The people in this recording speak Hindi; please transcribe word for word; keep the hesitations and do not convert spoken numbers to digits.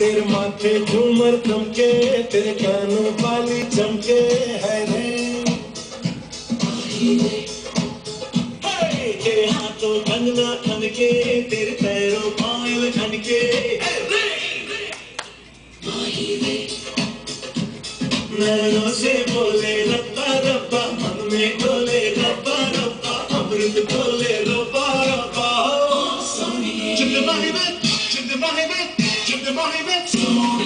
तेरे माथे झूमर चमके, तेरे कानों वाली चमके है रे। तेरे हाथों कंगना खनके, तेरे पैरों पायल खनके नैनों से बोले रब्बा रब्बा, मन में बोले रब्बा रब्बा, अमृत बोले रब्बा रब्बा। Jim the money man, Jim the money man, Jim the money man.